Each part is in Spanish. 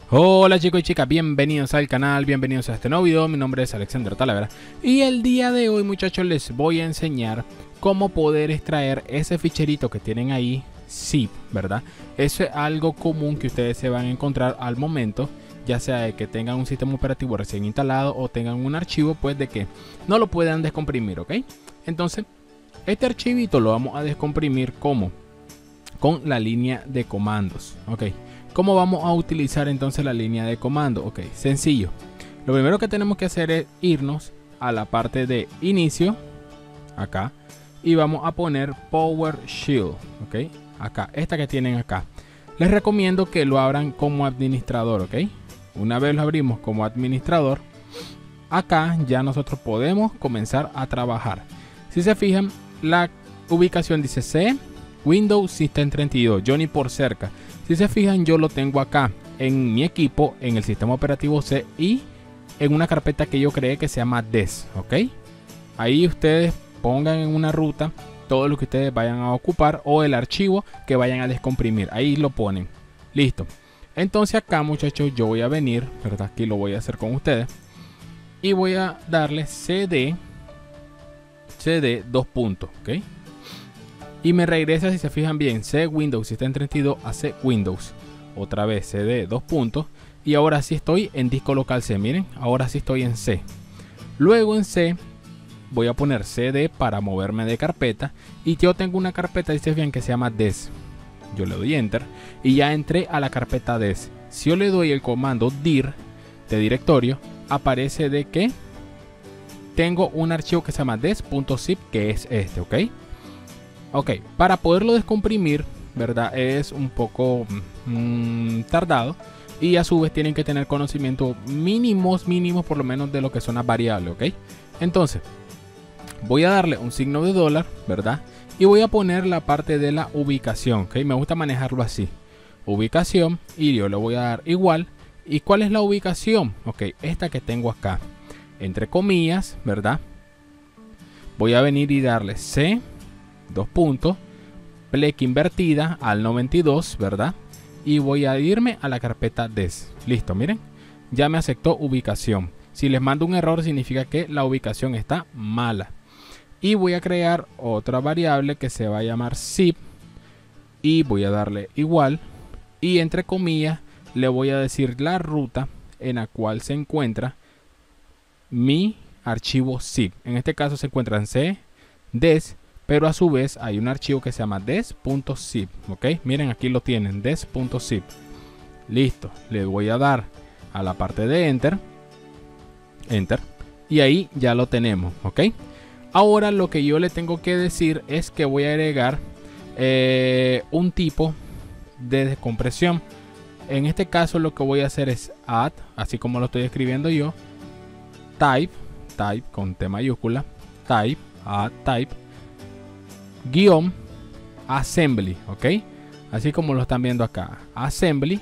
Hola chicos y chicas, bienvenidos al canal, bienvenidos a este nuevo video. Mi nombre es Alexander Talavera y el día de hoy, muchachos, les voy a enseñar cómo poder extraer ese ficherito que tienen ahí, zip, ¿verdad? Eso es algo común que ustedes se van a encontrar al momento, ya sea de que tengan un sistema operativo recién instalado o tengan un archivo, pues de que no lo puedan descomprimir, ¿ok? Entonces, este archivito lo vamos a descomprimir como con la línea de comandos, ¿ok? ¿Cómo vamos a utilizar entonces la línea de comando? Ok, sencillo. Lo primero que tenemos que hacer es irnos a la parte de inicio, acá, y vamos a poner PowerShell, ok, acá, esta que tienen acá. Les recomiendo que lo abran como administrador, ok. Una vez lo abrimos como administrador, acá ya nosotros podemos comenzar a trabajar. Si se fijan, la ubicación dice C, Windows System 32, Johnny por cerca. Si se fijan, yo lo tengo acá en mi equipo, en el sistema operativo C y en una carpeta que yo creé que se llama DES, ¿ok? Ahí ustedes pongan en una ruta todo lo que ustedes vayan a ocupar o el archivo que vayan a descomprimir. Ahí lo ponen. Listo. Entonces acá, muchachos, yo voy a venir, ¿verdad? Aquí lo voy a hacer con ustedes. Y voy a darle CD 2 puntos, ¿ok? Y me regresa, si se fijan bien, C Windows System 32 a C Windows. Otra vez CD 2 puntos. Y ahora sí estoy en disco local C. Miren, ahora sí estoy en C. Luego en C voy a poner CD para moverme de carpeta. Y yo tengo una carpeta, si se fijan, que se llama DES. Yo le doy Enter y ya entré a la carpeta DES. Si yo le doy el comando dir de directorio, aparece de que tengo un archivo que se llama des.zip, que es este, ¿ok? Ok, para poderlo descomprimir, ¿verdad? Es un poco tardado. Y a su vez tienen que tener conocimiento mínimos por lo menos de lo que son las variables, ¿ok? Entonces, voy a darle un signo de dólar, ¿verdad? Y voy a poner la parte de la ubicación, ¿ok? Me gusta manejarlo así. Ubicación, y yo le voy a dar igual. ¿Y cuál es la ubicación? Ok, esta que tengo acá. Entre comillas, ¿verdad? Voy a venir y darle C 2 puntos, pleca invertida al 92, ¿verdad? Y voy a irme a la carpeta DES. Listo, miren, ya me aceptó ubicación. Si les mando un error, significa que la ubicación está mala. Y voy a crear otra variable que se va a llamar zip. Y voy a darle igual. Y entre comillas, le voy a decir la ruta en la cual se encuentra mi archivo zip. En este caso se encuentra en C, DES. Pero a su vez hay un archivo que se llama des.zip, ¿ok? Miren, aquí lo tienen, des.zip. Listo, le voy a dar a la parte de Enter. Enter. Y ahí ya lo tenemos, ¿ok? Ahora lo que yo le tengo que decir es que voy a agregar un tipo de descompresión. En este caso lo que voy a hacer es add, así como lo estoy escribiendo yo, type con T mayúscula, type, add type, guión assembly, ok, así como lo están viendo acá, assembly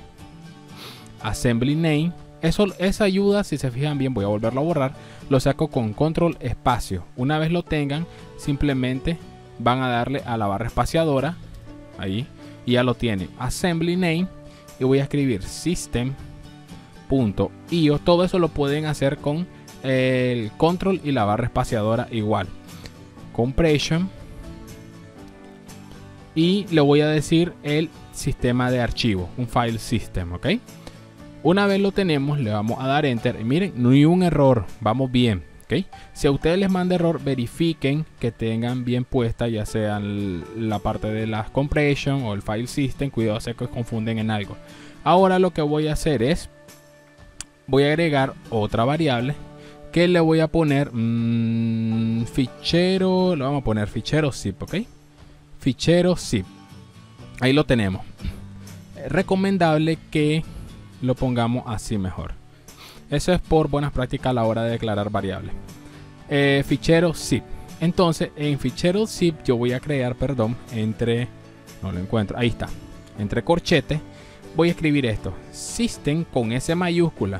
name. Esa ayuda, si se fijan bien, voy a volverlo a borrar, lo saco con control espacio. Una vez lo tengan, simplemente van a darle a la barra espaciadora ahí y ya lo tiene, assembly name, y voy a escribir system.io. Todo eso lo pueden hacer con el control y la barra espaciadora igual, compression. Y le voy a decir el sistema de archivo, un file system, ¿ok? Una vez lo tenemos, le vamos a dar Enter. Y miren, no hay un error, vamos bien, ¿ok? Si a ustedes les manda error, verifiquen que tengan bien puesta, ya sea la parte de la compression o el file system. Cuidado, sé que confunden en algo. Ahora lo que voy a hacer es, voy a agregar otra variable que le voy a poner fichero, le vamos a poner fichero zip, ¿ok? Fichero zip, ahí lo tenemos. Recomendable que lo pongamos así mejor. Eso es por buenas prácticas a la hora de declarar variables. Fichero zip. Entonces en fichero zip yo voy a crear, perdón, no lo encuentro, ahí está, entre corchetes voy a escribir esto, system con S mayúscula,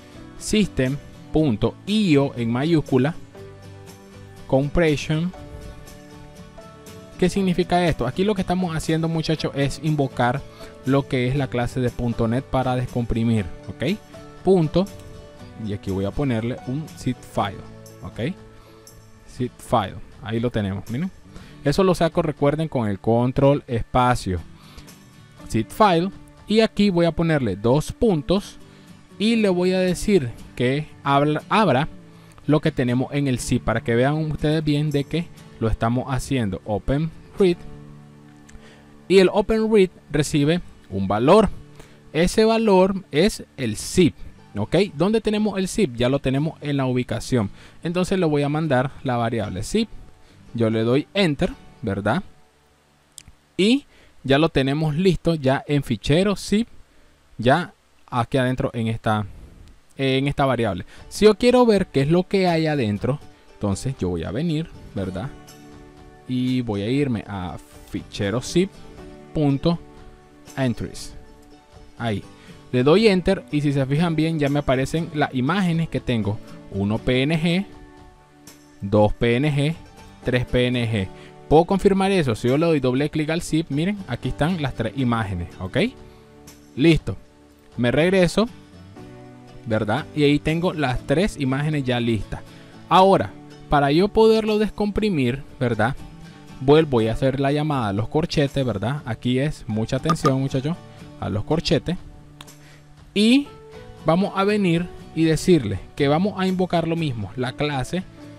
system.io en mayúscula, compression. ¿Qué significa esto? Aquí lo que estamos haciendo, muchachos, es invocar lo que es la clase de .NET para descomprimir, ok. Punto, y aquí voy a ponerle un zip file, ok. Zip file, ahí lo tenemos, miren. Eso lo saco, recuerden, con el control espacio zip file, y aquí voy a ponerle 2 puntos y le voy a decir que abra lo que tenemos en el zip para que vean ustedes bien de que lo estamos haciendo. Open read, y el open read recibe un valor. Ese valor es el zip, ok. ¿Dónde tenemos el zip? Ya lo tenemos en la ubicación. Entonces le voy a mandar la variable zip. Yo le doy enter, ¿verdad? Y ya lo tenemos listo ya en fichero zip, ya aquí adentro en esta variable. Si yo quiero ver qué es lo que hay adentro, entonces yo voy a venir, ¿verdad? Y voy a irme a fichero zip.entries. Ahí le doy enter, y si se fijan bien ya me aparecen las imágenes que tengo: 1 PNG, 2 PNG, 3 PNG. Puedo confirmar eso si yo le doy doble clic al zip. Miren, aquí están las 3 imágenes, ok. Listo, me regreso, ¿verdad? Y ahí tengo las 3 imágenes ya listas. Ahora, para yo poderlo descomprimir, ¿verdad? Voy a hacer la llamada a los corchetes, ¿verdad? Aquí es mucha atención, muchachos, a los corchetes. Y vamos a venir y decirle que vamos a invocar lo mismo, la clase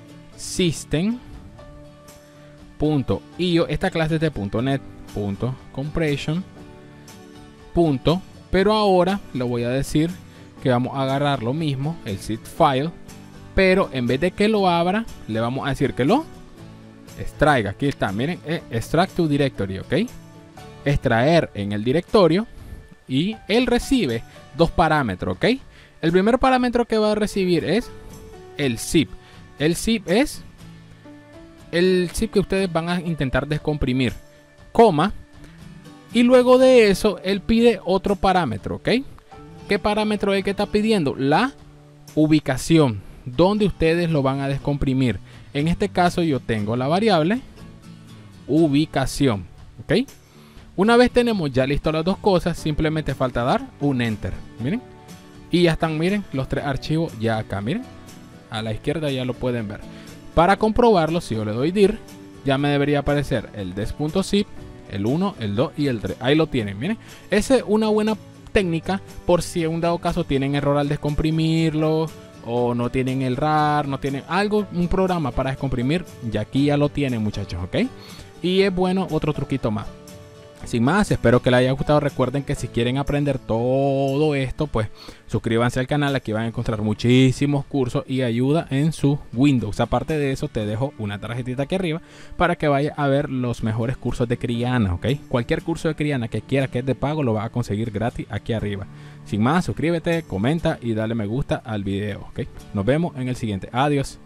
system.io. Esta clase es de .NET.compression. Pero ahora le voy a decir que vamos a agarrar lo mismo, el zip file, pero en vez de que lo abra, le vamos a decir que lo extraiga. Aquí está, miren, extract to directory, ok. Extraer en el directorio, y él recibe 2 parámetros, ok. El primer parámetro que va a recibir es el zip. El zip es el zip que ustedes van a intentar descomprimir, coma, y luego de eso él pide otro parámetro, ok. ¿Qué parámetro es que está pidiendo? La ubicación donde ustedes lo van a descomprimir. En este caso yo tengo la variable ubicación, ok. Una vez tenemos ya listo las dos cosas, simplemente falta dar un enter, miren, y ya están, miren, los 3 archivos ya acá, miren, a la izquierda ya lo pueden ver. Para comprobarlo, si yo le doy dir, ya me debería aparecer el des.zip, el 1, el 2 y el 3. Ahí lo tienen, miren. Esa es una buena técnica por si en un dado caso tienen error al descomprimirlo, o no tienen el RAR, no tienen algo, un programa para descomprimir. Y aquí ya lo tienen, muchachos, ok. Y es bueno, otro truquito más. Sin más, espero que les haya gustado. Recuerden que si quieren aprender todo esto, pues suscríbanse al canal. Aquí van a encontrar muchísimos cursos y ayuda en su Windows. Aparte de eso, te dejo una tarjetita aquí arriba para que vayas a ver los mejores cursos de Kriana, ¿ok? Cualquier curso de Kriana que quiera que es de pago, lo vas a conseguir gratis aquí arriba. Sin más, suscríbete, comenta y dale me gusta al video, ¿ok? Nos vemos en el siguiente. Adiós.